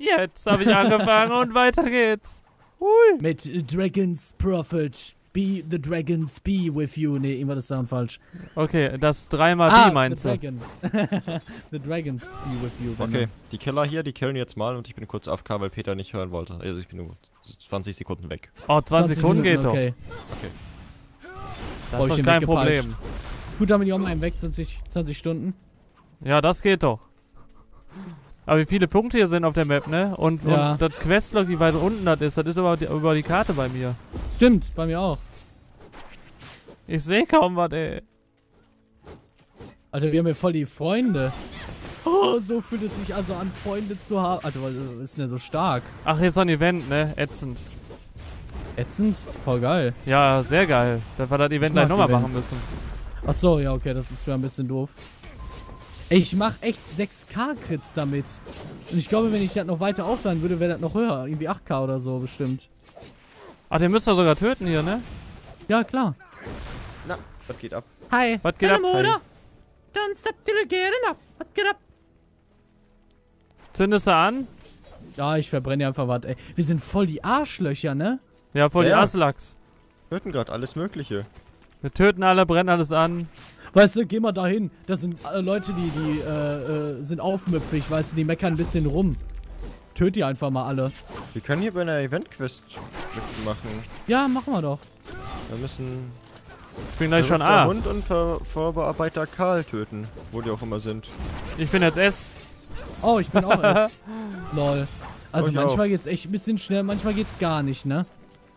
Jetzt habe ich angefangen und weiter geht's. Hui. Mit Dragon's Prophet. Be the Dragons be with you. Nee, immer das Sound falsch. Okay, das 3x B meinst du? The Dragon. The Dragons be with you. Okay, die Killer hier, die killen jetzt mal und ich bin kurz AFK, weil Peter nicht hören wollte. Also ich bin nur 20 Sekunden weg. Oh, 20 Sekunden geht okay. doch. Okay. Das ist doch kein Problem. Gut, damit ich auch mal einen weg, 20 Stunden. Ja, das geht doch. Aber wie viele Punkte hier sind auf der Map, ne? Und das Questlog, wie weit unten das ist über die Karte bei mir. Stimmt, bei mir auch. Ich sehe kaum was, ey. Alter, wir haben ja voll die Freunde. Oh, so fühlt es sich also an, Freunde zu haben. Alter, was ist denn so stark? Ach, hier ist so ein Event, ne? Ätzend. Ätzend? Voll geil. Ja, sehr geil. Dass wir das Event gleich nochmal machen müssen. Ach so, ja, okay, das ist mir ein bisschen doof. Ey, ich mach echt 6K-Crits damit. Und ich glaube, wenn ich das noch weiter aufladen würde, wäre das noch höher. Irgendwie 8K oder so, bestimmt. Ach, den müsst ihr sogar töten hier, ne? Ja, klar. Na, was geht ab? Hi. Was geht ab? Bruder? Don't stop till you get enough. Was geht ab? Zündest du an? Ja, ich verbrenne einfach was, ey. Wir sind voll die Arschlöcher, ne? Ja, voll die Aslaks. Töten gerade alles Mögliche. Wir töten alle, brennen alles an. Weißt du, geh mal dahin. Das sind Leute, die sind aufmüpfig, weißt du, die meckern ein bisschen rum. Töt die einfach mal alle. Wir können hier bei einer Event-Quest mitmachen. Ja, machen wir doch. Wir müssen Ich bin gleich schon Verrückter A. Hund und Vorbearbeiter Karl töten, wo die auch immer sind. Ich bin jetzt S. Oh, ich bin auch S. Lol. Also Ich manchmal auch. geht's echt ein bisschen schnell, manchmal geht's gar nicht, ne?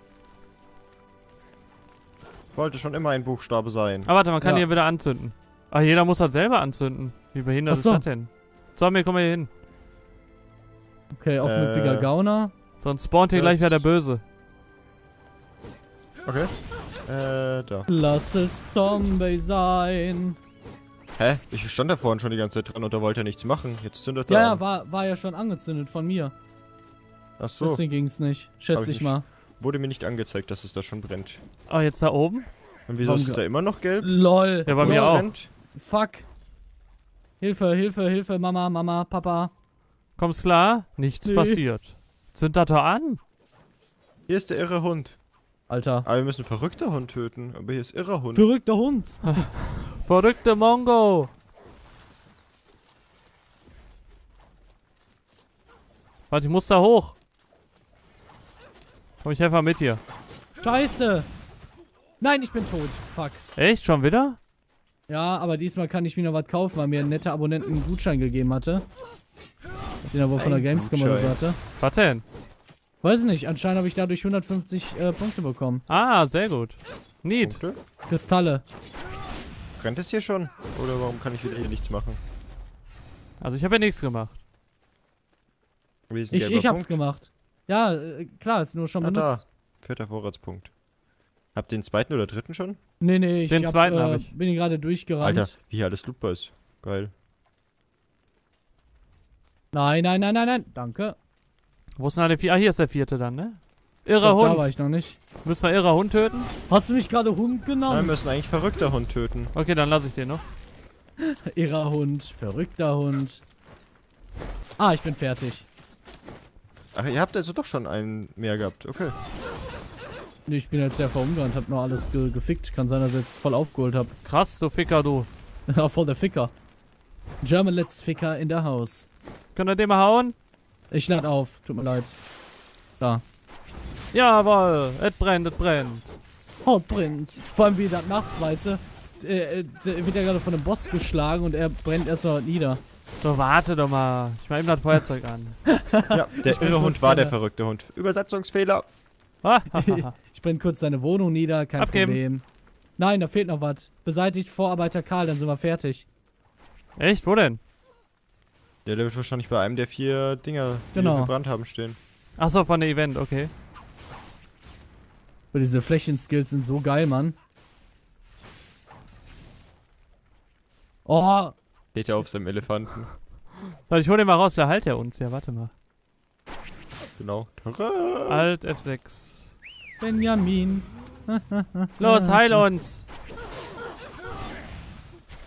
Wollte schon immer ein Buchstabe sein. Aber warte, man kann Ja. hier wieder anzünden. Ach, jeder muss das selber anzünden. Wie behindert Ach so. ist das denn? So, mir komm mal hier hin. Okay, aufmüpfiger Gauner. Sonst spawnt hier gleich wieder der Böse. Okay. Da. Lass es Zombie sein. Hä? Ich stand da vorhin schon die ganze Zeit dran und da wollte er nichts machen. Jetzt zündet er Ja, ja, an. war ja schon angezündet von mir. Ach so. Deswegen ging's nicht. Hab Schätze ich ich mal. Wurde mir nicht angezeigt, dass es da schon brennt. Oh, jetzt da oben? Und wieso ist es da immer noch gelb? LOL. Ja, bei mir auch. Brennt? Fuck. Hilfe, Hilfe, Hilfe, Mama, Mama, Papa. Kommst klar? Nichts Nee. passiert. Zünd das doch an. Hier ist der irre Hund. Alter. Aber wir müssen verrückter Hund töten. Aber hier ist irrer Hund. Verrückter Hund. Verrückte Mongo. Warte, ich muss da hoch. Komm, ich helfe mal mit hier. Scheiße. Nein, ich bin tot. Fuck. Echt? Schon wieder? Ja, aber diesmal kann ich mir noch was kaufen, weil mir ein netter Abonnent einen Gutschein gegeben hatte. Den er wohl von der Ein Gamescom oder so Gutschein. hatte. Was denn? Weiß nicht, anscheinend habe ich dadurch 150 Punkte bekommen. Ah, sehr gut. Neat. Punkte? Kristalle. Brennt es hier schon? Oder warum kann ich wieder hier nichts machen? Also ich habe ja nichts gemacht. Wie ist ein Ich gelber hab's Punkt? gemacht. Ja, klar, ist nur schon Ah, da. benutzt. 4. Vorratspunkt. Habt ihr den zweiten oder dritten schon? Nee, ich Den zweiten hab ich. bin hier gerade durchgerannt. Alter, wie hier alles loopbar ist. Geil. Nein. Danke. Wo ist denn der vierte? Ah, hier ist der vierte dann, ne? Irrer Da war Hund. ich noch nicht. Müssen wir irrer Hund töten? Hast du mich gerade Hund Wir genannt? müssen eigentlich verrückter Hund töten. Okay, dann lasse ich den noch. Irrer Hund, verrückter Hund. Ah, ich bin fertig. Ach, ihr habt also doch schon einen mehr gehabt. Okay. Nee, ich bin jetzt sehr verungarnt, hab noch alles gefickt. Kann sein, dass ich jetzt voll aufgeholt hab. Krass, du Ficker, du. Ja, voll der Ficker. German Let's Ficker in der Haus. Könnt ihr den mal hauen? Ich lade auf, tut mir leid. Da. Jawohl, es brennt, es brennt. Oh, Prinz. Vor allem wie das nachts, weißt du. Der wird ja gerade von einem Boss geschlagen und er brennt erstmal nieder. So, warte doch mal. Ich mach ihm das Feuerzeug an. Ja, der irre Hund war der verrückte Hund. Übersetzungsfehler. Ich brenne kurz seine Wohnung nieder, kein Abgeben. Problem. Nein, da fehlt noch was. Beseitigt Vorarbeiter Karl, dann sind wir fertig. Echt? Wo denn? Ja, der wird wahrscheinlich bei einem der 4 Dinger, die Genau. wir gebrannt haben, stehen. Achso, von der Event, okay. Aber diese Flächenskills sind so geil, Mann. Oh, Steht er auf seinem Elefanten. Warte, ich hol den mal raus, der heilt ja uns. Ja, warte mal. Genau. Tada! Alt F6. Benjamin. Los, heil uns!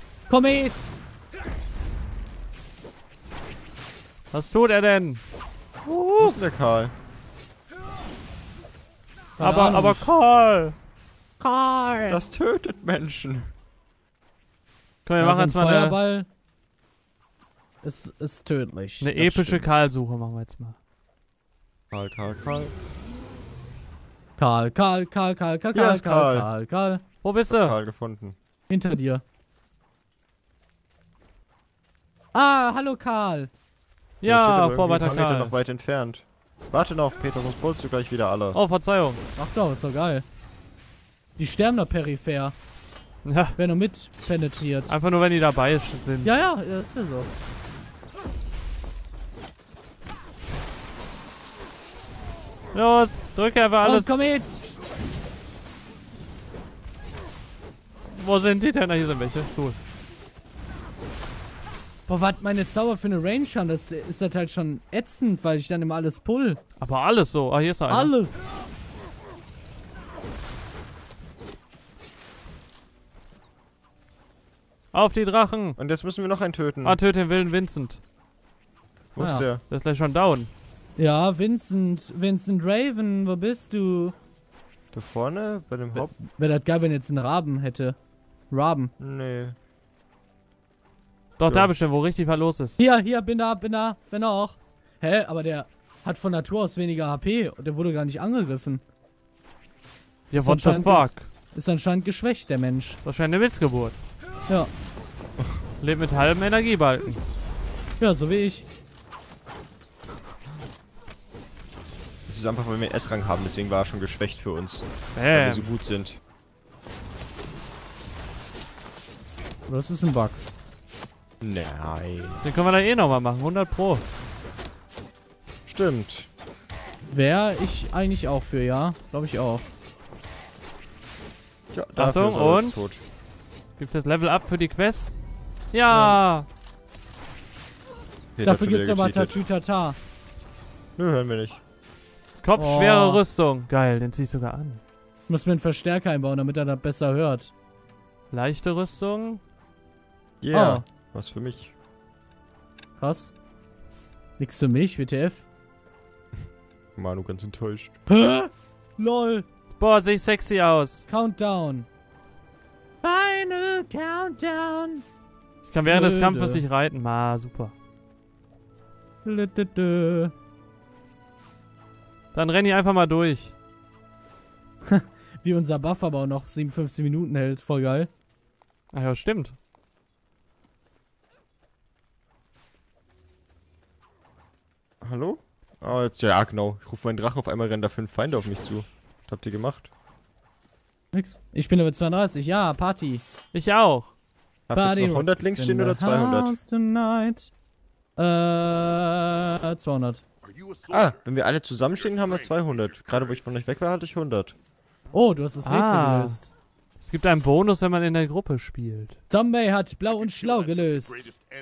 Komet! Was tut er denn? Wo ist denn der Karl? Aber Karl! Karl! Das tötet Menschen. Komm, wir machen jetzt mal Feuerball. Es ist tödlich. eine Das epische stimmt. Karl-Suche machen wir jetzt mal. Karl. Karl. Hier ist Karl. Karl. Wo bist du? Karl gefunden. Hinter dir. Ah, hallo Karl. Der steht Ja, aber irgendwie Vorwärter ein paar Meter Karl. noch weit entfernt. Warte noch, Peter, sonst bolst du gleich wieder alle. Oh, Verzeihung. Ach doch, ist doch geil. Die sterben da peripher. Ja, Werden nur mit penetriert. einfach nur, wenn die dabei sind. Ja, ja, das ist ja so. Los, drücke einfach alles. Oh, komm mit! Wo sind die denn? Na, hier sind welche. Cool. Boah, was meine Zauber für eine Range haben, das ist das halt schon ätzend, weil ich dann immer alles pull. Aber alles so. Ah, hier ist einer. Alles! Auf die Drachen. Und jetzt müssen wir noch einen töten. Ah, töte den wilden Vincent. Wo ist ja. der? Der ist gleich schon down. Ja, Vincent Raven, wo bist du? Da vorne? Bei dem Haupt... Wäre das geil, wenn jetzt einen Raben hätte. Raben. Nee. Doch, Ja. da bestimmt, wo richtig was los ist. Hier, bin da auch. Hä, aber der hat von Natur aus weniger HP und der wurde gar nicht angegriffen. Ja, Ist what the anscheinend- fuck? Ist anscheinend geschwächt, der Mensch. Wahrscheinlich eine Missgeburt. Ja. Lebt mit halbem Energiebalken. Ja, so wie ich. Das ist einfach, weil wir S-Rang haben, deswegen war er schon geschwächt für uns. Weil wir so Bam. gut sind. Das ist ein Bug. Nein. Den können wir dann eh nochmal machen. 100 Pro. Stimmt. Wäre ich eigentlich auch für, ja? Glaube ich auch. Ja, Achtung, ist er jetzt und? tot. Gibt es Level Up für die Quest? Ja! Peter hat Dafür schon gibt's wieder aber gecheatet. Tatütata. Nö, hören wir nicht. Kopfschwere Oh. Rüstung. Geil, den zieh ich sogar an. Ich muss mir einen Verstärker einbauen, damit er das besser hört. Leichte Rüstung. Yeah. Oh. Was für mich. Krass. Nix für mich, WTF. Manu ganz enttäuscht. Hä? LOL. Boah, sehe ich sexy aus. Countdown. Final Countdown. Ich kann während des Blöde. Kampfes nicht reiten. Ma, super. Lütütü. Dann renn ich einfach mal durch. Wie unser Buff aber auch noch 57 Minuten hält. Voll geil. Ach ja, stimmt. Hallo? Ah, jetzt, ja, genau. Ich rufe meinen Drachen, auf einmal rennen da 5 Feinde auf mich zu. Was habt ihr gemacht? Nix. Ich bin Level 32. Ja, Party. Ich auch. Habt ihr jetzt Party noch 100 links rocks stehen in oder the 200? house tonight. 200. Ah, wenn wir alle zusammenstehen, haben wir 200. Gerade wo ich von euch weg war, hatte ich 100. Oh, du hast das Rätsel Ah. gelöst. Es gibt einen Bonus, wenn man in der Gruppe spielt. Zombie hat blau und schlau gelöst.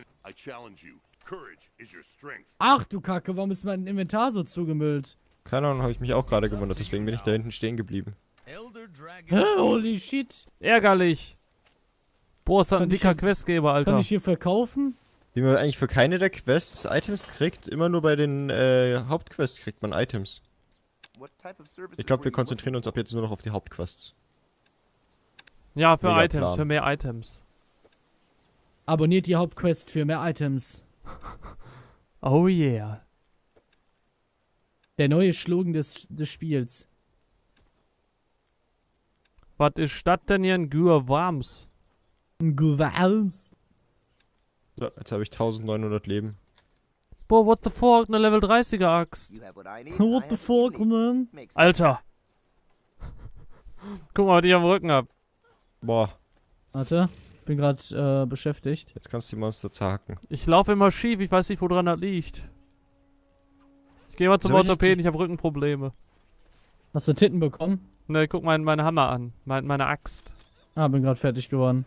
Ach du Kacke, warum ist mein Inventar so zugemüllt? Keine Ahnung, habe ich mich auch gerade gewundert, deswegen bin ich da hinten stehen geblieben. Hä, holy shit. Ärgerlich. Boah, ist das ein Kann ich dicker hier- Questgeber, Alter. Kann ich hier verkaufen? Wie man eigentlich für keine der Quests Items kriegt, immer nur bei den Hauptquests kriegt man Items. Ich glaube, wir konzentrieren uns ab jetzt nur noch auf die Hauptquests. Ja, für Mega Items, Plan. für mehr Items. Abonniert die Hauptquest für mehr Items. Oh yeah. Der neue Slogan des Spiels. Was ist das denn hier in Gürwarms? Gewals. So, jetzt habe ich 1900 Leben. Boah, what the fuck, eine Level 30er Axt. What the fuck, man? Alter. Guck mal, was ich am Rücken hab. Boah, Warte, bin gerade beschäftigt. jetzt kannst du die Monster zerhacken. Ich laufe immer schief, ich weiß nicht, woran das liegt. Ich gehe mal zum Soll ich Orthopäden, ich habe Rückenprobleme. Hast du Titten bekommen? Ne, guck mal meinen Hammer an. Meine Axt. Ah, bin gerade fertig geworden.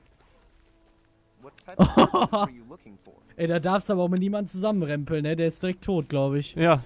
Ey, da darfst du aber auch mit niemandem zusammenrempeln, ne? Der ist direkt tot, glaube ich. Ja.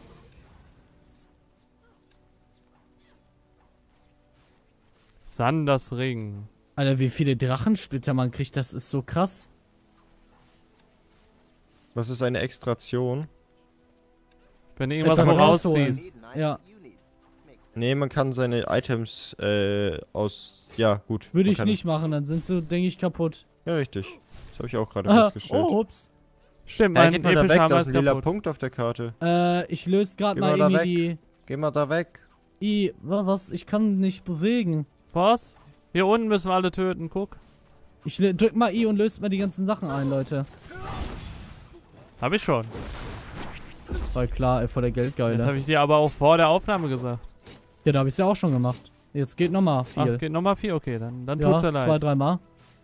Sanders Ring. Alter, wie viele Drachensplitter man kriegt, das ist so krass. Was ist eine Extraktion? Wenn du irgendwas Etwas vorausziehst. Ja. Nee, man kann seine Items ja, gut. Würde man ich kann- nicht machen, dann sind sie, denke ich, kaputt. Ja, richtig. Das habe ich auch gerade Ah, festgestellt. oh, ups. Stimmt, Ja, mein geht mal da epischer weg, Hammer da ist ist ein lila kaputt. Punkt auf der Karte. Ich löse gerade Geh mal mal da irgendwie Geh mal da weg. was? Ich kann nicht bewegen. Was? Hier unten müssen wir alle töten, guck. Ich drück mal I und löst mal die ganzen Sachen ein, Leute. Hab ich schon. Weil klar, ey, vor der Das Geldgeile. habe ich dir aber auch vor der Aufnahme gesagt. Ja, da habe ich ja auch schon gemacht. Jetzt geht nochmal viel. Ach, geht nochmal 4? Okay, dann ja, tut's ja 2, leid. 3 Mal.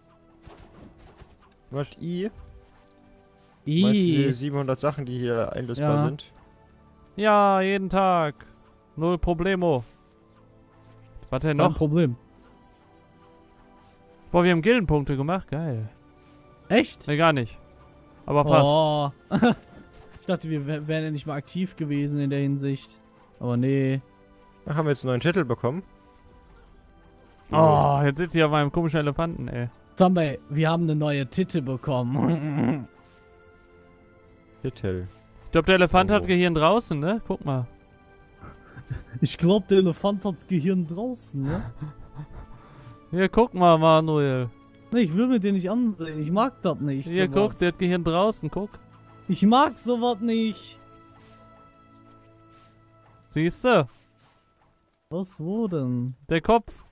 Was? Meinst du die I. 700 Sachen, die hier einlösbar Ja. sind? Ja, jeden Tag. Null Problemo. Was denn Kein noch? Problem. Boah, wir haben Gildenpunkte gemacht. Geil. Echt? Ne, gar nicht. Aber fast. Oh. Ich dachte, wir wären ja nicht mal aktiv gewesen in der Hinsicht. Aber nee. Ach, haben wir jetzt einen neuen Titel bekommen? Oh, jetzt sitzt hier auf meinem komischen Elefanten, ey. Zombie, wir haben eine neue Titel bekommen. Titel. Ich glaube, der Elefant Oh. hat Gehirn draußen, ne? Guck mal. Ich glaube, der Elefant hat Gehirn draußen, ne? Hier, guck mal, Manuel. Nee, ich will mir den nicht ansehen. Ich mag das nicht. Hier, sowas. guck, der hat Gehirn draußen, guck. Ich mag sowas nicht. Siehst du? Was, wo denn? Der Kopf.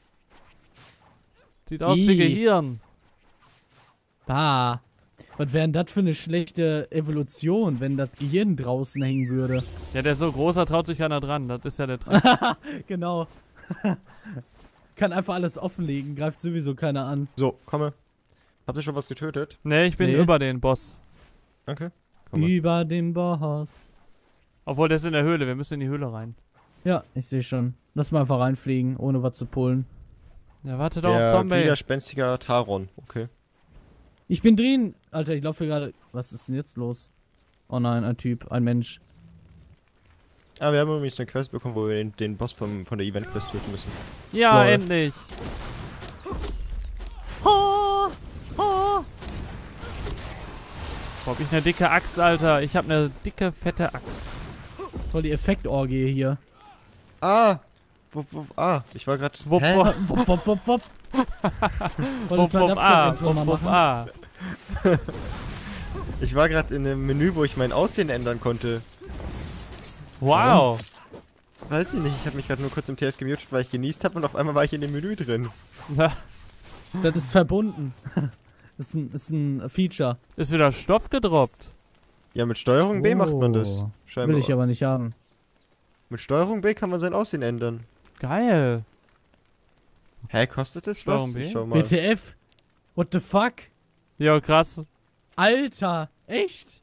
Sieht aus wie Ih. Gehirn. Bah. Was wäre denn das für eine schlechte Evolution, wenn das Gehirn draußen hängen würde? Ja, der ist so groß, da traut sich keiner dran. Das ist ja der Trick. Genau. Kann einfach alles offenlegen, greift sowieso keiner an. So, komme. Habt ihr schon was getötet? Ne, ich bin Nee. über den Boss. Danke. Komm mal. Über dem Boss. Obwohl, der ist in der Höhle. Wir müssen in die Höhle rein. Ja, ich sehe schon. Lass mal einfach reinfliegen, ohne was zu pullen. Ja, warte doch, Der Zombie. widerspenstiger Taron. Okay. Ich bin drin. Alter, ich laufe hier gerade. Was ist denn jetzt los? Oh nein, ein Typ, ein Mensch. Ah, wir haben übrigens eine Quest bekommen, wo wir den Boss von der Event-Quest töten müssen. Ja, Lol. endlich. Ho! Ho! Boah, hab ich eine dicke Axt, Alter. Ich hab eine dicke, fette Axt. Voll die Effektorgie hier. Ah! Ich war gerade. Wupp, Hä? wupp, Wupp, wupp, wupp, wupp. wupp, Wolltest du ein wupp, ah, Dubstep-Intro mal wupp, wupp, machen? ah. Ich war gerade in einem Menü, wo ich mein Aussehen ändern konnte. Wow. Weiß ich nicht, ich habe mich gerade nur kurz im TS gemutet, weil ich genießt habe und auf einmal war ich in dem Menü drin. Das ist verbunden. Das ist ein Feature. Ist wieder Stoff gedroppt. Ja, mit Steuerung B macht man das. Oh. Scheinbar. Will ich aber nicht haben. Mit Steuerung B kann man sein Aussehen ändern. Geil. Hä, kostet das Steuerung was? B? Ich schau mal. WTF? What the fuck? Ja, krass. Alter, echt?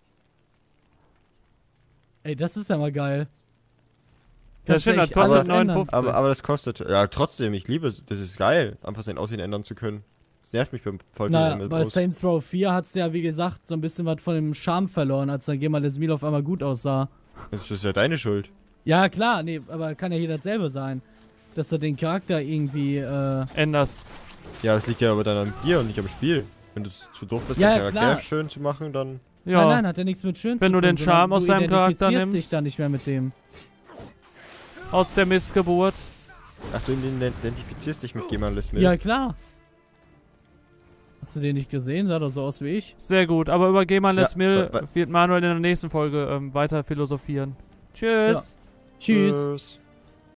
Ey, das ist ja mal geil. Ja, Kannst stimmt, du das echt kostet alles ändern. 59. Aber das kostet. Ja, trotzdem, ich liebe es. Das ist geil, einfach sein Aussehen ändern zu können. Das nervt mich beim Na, Vollbild. bei Saints Row 4 hat's ja, wie gesagt, so ein bisschen was von dem Charme verloren, als dann Gemal Esmil auf einmal gut aussah. Das ist ja deine Schuld. Ja, klar, nee, aber kann ja jeder selber sein. Dass er den Charakter irgendwie, Änderst. Ja, es liegt ja aber dann an dir und nicht am Spiel. Wenn du zu doof bist, Ja, den Charakter klar. schön zu machen, dann. Ja. Nein, nein, hat ja nichts mit schön Wenn zu du tun, den Charme sondern aus seinem Charakter identifizierst nimmst. dich dann nicht mehr mit dem. Aus der Missgeburt. Ach, du identifizierst dich mit jemandem, Lismil. Ja, klar. Hast du den nicht gesehen? Sah doch so aus wie ich. Sehr gut, aber über Geman Les Ja, Mil wa- wird Manuel in der nächsten Folge weiter philosophieren. Tschüss. Tschüss.